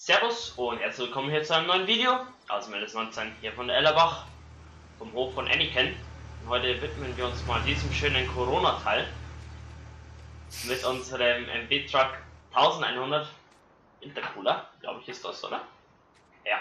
Servus und herzlich willkommen hier zu einem neuen Video aus Melis 19 hier von der Ellerbach vom Hof von Anakin. Und heute widmen wir uns mal diesem schönen Corona-Teil mit unserem MB-Truck 1100 Intercooler, glaube ich ist das, oder? Ja.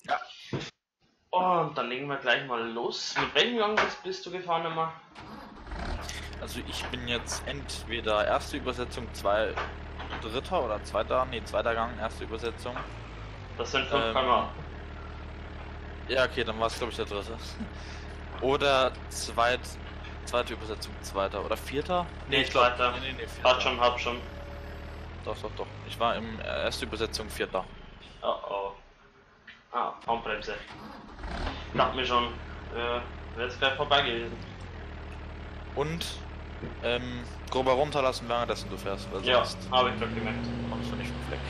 Und dann legen wir gleich mal los. Mit welchem Gang bist du gefahren immer? Also ich bin jetzt entweder erste Übersetzung, dritter oder zweiter Gang, erste Übersetzung. Das sind 5 km/h. Ja, okay, dann war es glaube ich der dritte. Oder zweite Übersetzung, zweiter oder vierter? Nee, zweiter. Nee, vierter. Hab schon. Doch. Ich war im erste Übersetzung vierter. Oh. Ah, Handbremse. Dachte mir schon, wäre jetzt gleich vorbei gewesen. Und grober runterlassen, währenddessen du fährst, weil Ja, sonst habe ich doch gemerkt. kommst du nicht vom Fleck.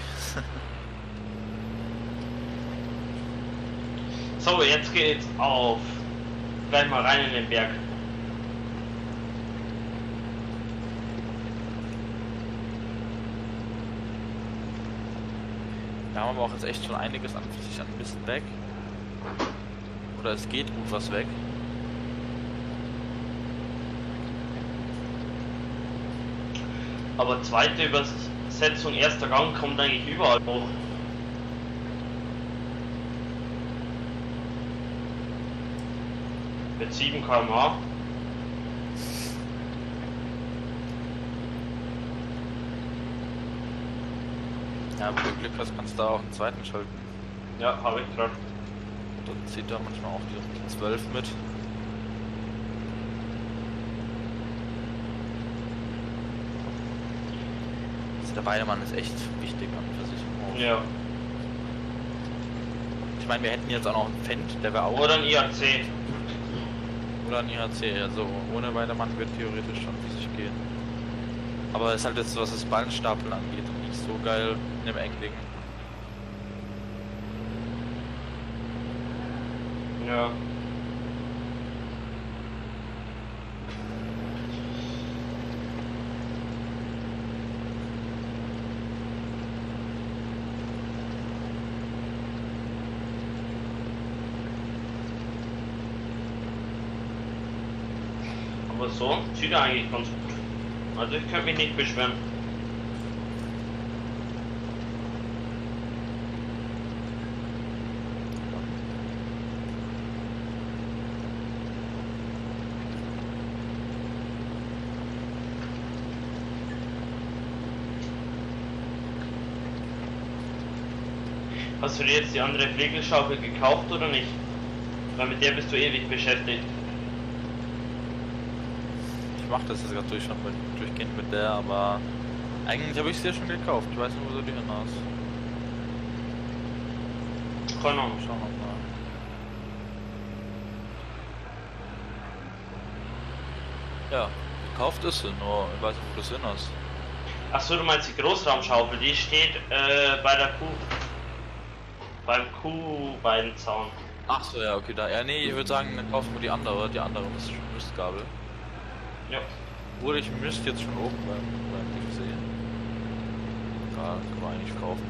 So, jetzt geht's auf. Gleich mal rein in den Berg. Wir haben aber auch jetzt echt schon einiges an Mist weg. Oder es geht gut was weg. Aber zweite Übersetzung, erster Gang kommt eigentlich überall hoch. Mit 7 km/h. Ja, wenn du Glück hast, kannst du da auch einen zweiten schalten. Ja, habe ich gerade. Dann zieht er manchmal auch die 12 mit. Also der Weidemann ist echt wichtig an für sich. Ja. Ich meine, wir hätten jetzt auch noch einen Fendt, der wäre auch. Oder ein IAC. Oder ein IHC, also ohne Weidemann wird theoretisch schon für sich gehen. Aber es ist halt jetzt, was das Ballenstapeln angeht, nicht so geil in dem Englingen. Ja. Aber so sieht er eigentlich ganz gut. Also ich könnte mich nicht beschweren. Hast du dir jetzt die andere Flügelschaufel gekauft oder nicht? Weil mit der bist du ewig beschäftigt. Ich mache das jetzt gerade durchgehend mit der, aber eigentlich habe ich sie ja schon gekauft. Ich weiß nicht, wo du die hin hast. Keine Ahnung. Schauen wir mal. Ja, gekauft ist sie, nur ich weiß nicht, wo du sie hin hast. Achso, du meinst die Großraumschaufel, die steht bei der Kuh. Beim Kuhbeinzaun. Ach so, ja, okay, da. Ja, nee, ich würde sagen, dann kaufen wir die andere Mistgabel. Ja. Wurde ich Mist jetzt schon oben beim Ding sehen. Ja, kann man eigentlich kaufen.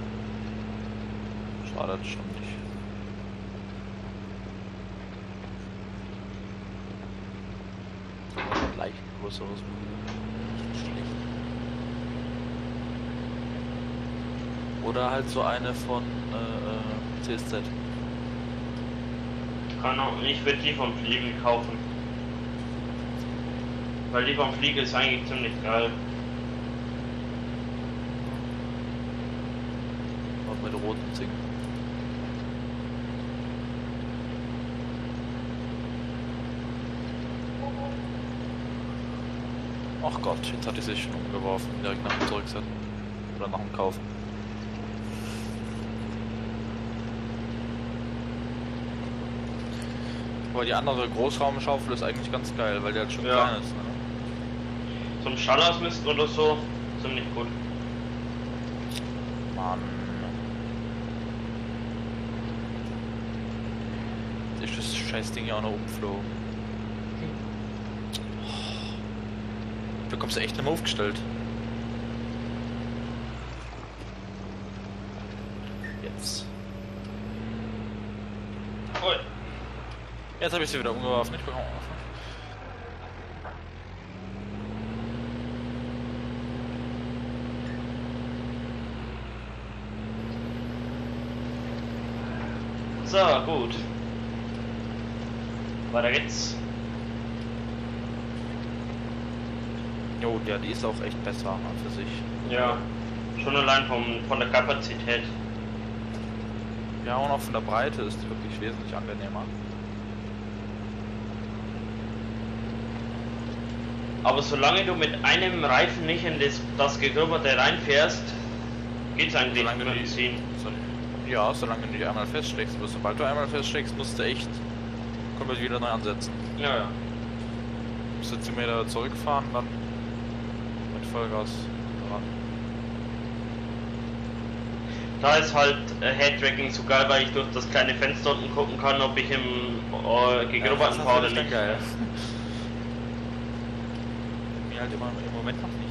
Schadet schon nicht. Leicht größeres nicht schlecht. Oder halt so eine von CSZ. Keine Ahnung, ich würde die vom Fliegel kaufen. Weil die vom Fliegel ist eigentlich ziemlich geil. Auch mit roten Zinken. Ach Gott, jetzt hat die sich schon umgeworfen, direkt nach dem Zurücksetzen. Oder nach dem Kaufen. Aber die andere Großraumschaufel ist eigentlich ganz geil, weil die halt schon klein ist. Ne? Zum Schallausmist oder so, ziemlich gut. Mann. Ist das scheiß Ding ja auch noch umgeflogen. Du kommst echt nicht mehr aufgestellt. jetzt. Ui. Jetzt habe ich sie wieder umgeworfen. Ich bekomme. So, gut. Weiter geht's. Jo, ja, die ist auch echt besser an für sich. Ja, schon allein von der Kapazität. Ja, und auch von der Breite ist die wirklich wesentlich angenehmer. Aber solange du mit einem Reifen nicht in das Gegruberte reinfährst, geht's eigentlich Solange mit du dem die- Ziehen. Ja, solange du die einmal feststeckst. Aber sobald du einmal feststeckst, musst du echt komplett wieder neu ansetzen. Ja, ja. Musst du 10 Meter zurückfahren, dann mit Vollgas dran. Da ist halt Headtracking so geil, weil ich durch das kleine Fenster unten gucken kann, ob ich im gegrubberten das fahre oder ist dann nicht. geil. Mir halt immer im Moment noch nicht.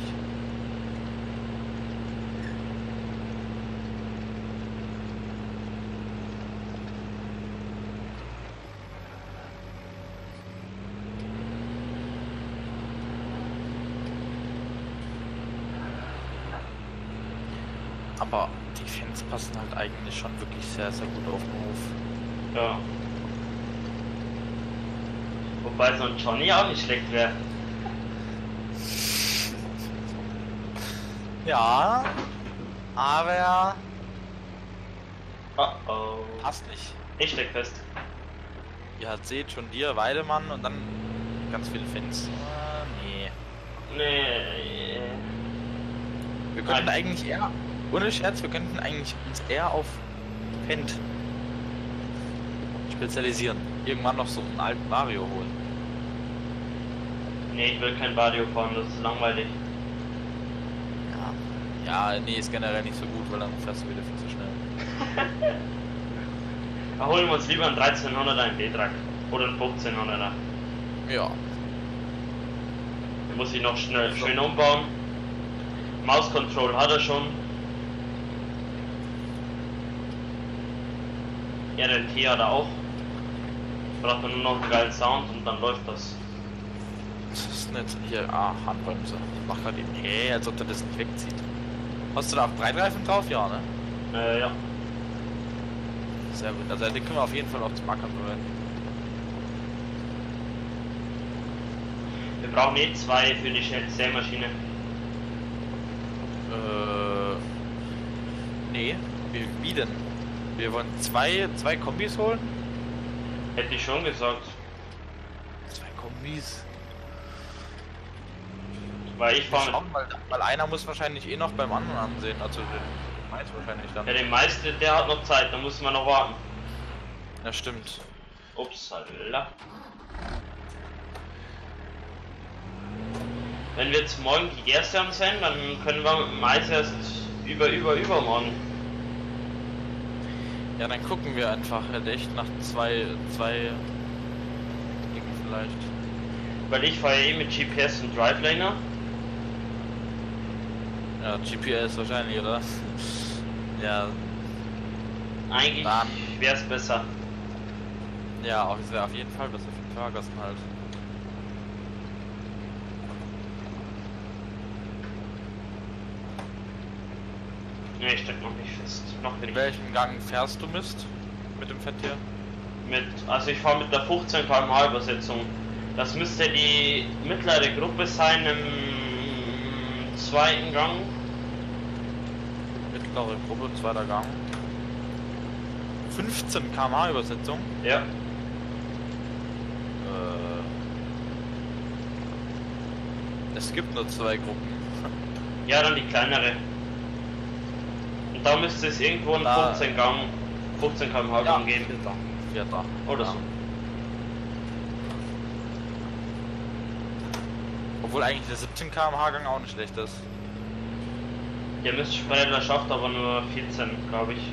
Aber die Fans passen halt eigentlich schon wirklich sehr, sehr gut auf den Hof. Ja. Wobei so ein Johnny auch nicht schlecht wäre. Ja, aber Oh oh. passt nicht. Ich steck fest. Ihr halt seht schon dir, Weidemann und dann ganz viele Fans. Nee. Nee. Wir könnten Nein. eigentlich eher, ohne Scherz, wir könnten eigentlich uns eher auf Fendt spezialisieren. Irgendwann noch so einen alten Mario holen. Nee, ich will kein Vario fahren, das ist langweilig. Ja. Ja, nee, ist generell nicht so gut, weil dann fährst du wieder viel zu schnell. Da holen wir uns lieber einen 1300er im D-Track. Oder einen 1500er. Ja. Den muss ich noch schnell schön umbauen. Mouse Control hat er schon. RLT hat er auch. Braucht man nur noch einen geilen Sound und dann läuft das. Das ist nicht hier. Handbremse. Ich mach grad eben. Hey, als ob der das nicht wegzieht. Hast du da auch Breitreifen drauf? Ja, ne? Ja. Sehr gut. Also den können wir auf jeden Fall auch zum Ackern verwenden. Wir brauchen eh zwei für die Sämaschine. Nee. Wie denn? Wir wollen zwei Kombis holen? Hätte ich schon gesagt. 2 Kombis? Weil ich Wir fahre schauen, weil einer muss wahrscheinlich eh noch beim anderen ansehen. Also den meins wahrscheinlich dann. ja, den meisten, der hat noch Zeit, da muss man noch warten. Ja, stimmt. Upsala. Wenn wir jetzt morgen die erste ansehen, dann können wir meist erst übermorgen. Ja, dann gucken wir einfach halt echt nach zwei Dingen vielleicht. Weil ich fahre eh mit GPS und Drivelaner. Ja, GPS wahrscheinlich, oder? Ja, Eigentlich Dann. wäre es besser. ja, auch es wäre auf jeden Fall besser für den Fahrgasten halt. Ne, ich steck noch nicht fest. Noch bin In ich welchem Gang fährst du mit dem Fett hier? also ich fahre mit der 15 km/h Übersetzung. Das müsste die mittlere Gruppe sein im zweiten Gang. Mittlere Gruppe, zweiter Gang. 15 km/h Übersetzung. Ja. Es gibt nur 2 Gruppen. Ja, dann die kleinere. Und da müsste es irgendwo einen Da- 15 km/h Gang geben. Vierter. Oder Ja. so. Obwohl eigentlich der 17 km/h Gang auch nicht schlecht ist. Der Mistspreader schafft aber nur 14, glaube ich.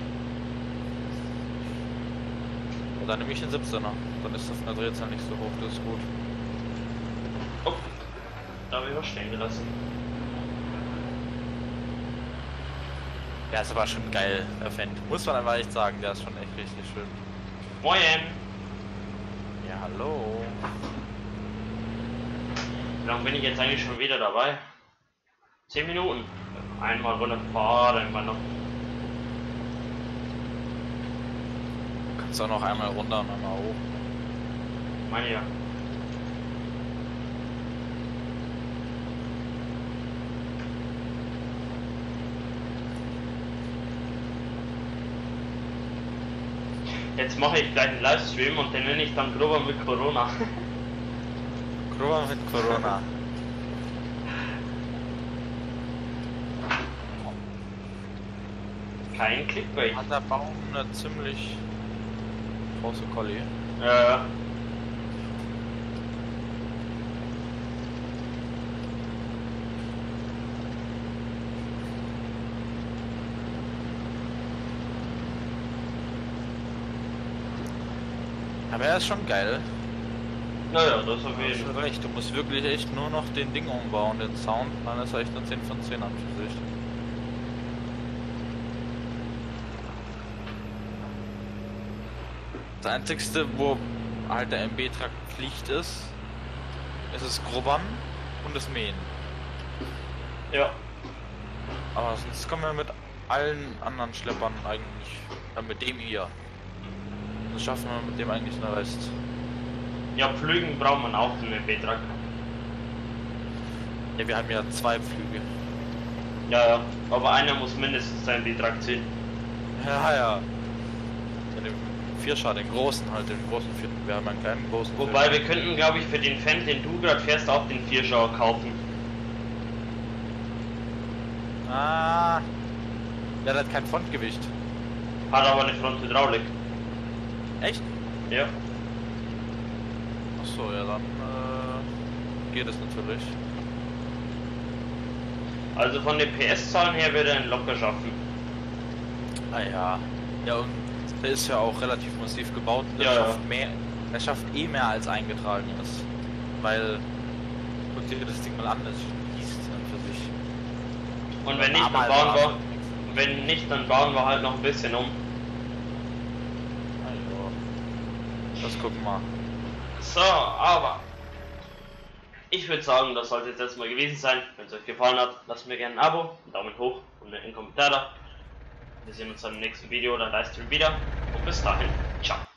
Und dann nehme ich den 17er. Dann ist das von der Drehzahl nicht so hoch, das ist gut. Oh, da habe ich was stehen gelassen. Der ist aber schon geil, der Fan. Muss man einfach echt sagen, der ist schon echt richtig schön. Moin! Ja, hallo. Wie lange bin ich jetzt eigentlich schon wieder dabei? 10 Minuten. Einmal runterfahren, irgendwann noch. Du kannst auch noch einmal runter und einmal hoch. Meine ja. Jetzt mache ich gleich einen Livestream und den nenne ich dann Grober mit Corona. Grober mit Corona. Kein Clickbait. Hat der Baum eine ziemlich große Collie. Ja. Aber er ist schon geil. Naja, das auf Du jeden hast Fall. schon recht, du musst wirklich echt nur noch den Ding umbauen, den Sound, dann ist er echt eine 10 von 10 an für sich. Das einzigste, wo halt der MB-Trakt Pflicht ist es Grubbern und das Mähen. Ja. Aber sonst kommen wir mit allen anderen Schleppern eigentlich, mit dem hier. Das schaffen wir mit dem eigentlich den Rest. Ja, Pflügen braucht man auch einen Betrag. Ja, wir haben ja 2 Pflüge. Ja, aber einer muss mindestens seinen Betrag ziehen. Ja, ja. Ja, den Vierscher, den großen halt, den großen Vierer. Wir haben einen kleinen, großen Wobei Vierer. wir könnten, glaube ich, für den Fan, den du gerade fährst, auch den Vierschauer kaufen. Ah. Der hat kein Frontgewicht. Hat aber eine Fronthydraulik. Echt? Ja. Achso, ja dann geht es natürlich. Also von den PS-Zahlen her würde er ihn locker schaffen. Ah ja. Ja, und der ist ja auch relativ massiv gebaut. Der Ja, schafft ja. mehr. Der schafft eh mehr als eingetragen ist. Weil, guck dir das Ding mal an, das liest an für sich. Und wenn nicht, dann Damals bauen war wir. Wenn nicht, dann bauen wir halt noch ein bisschen um. Also, das gucken wir. So, aber ich würde sagen, das sollte jetzt erstmal gewesen sein. Wenn es euch gefallen hat, lasst mir gerne ein Abo, einen Daumen hoch und einen Kommentar da. Wir sehen uns dann im nächsten Video oder Livestream wieder. Und bis dahin, ciao.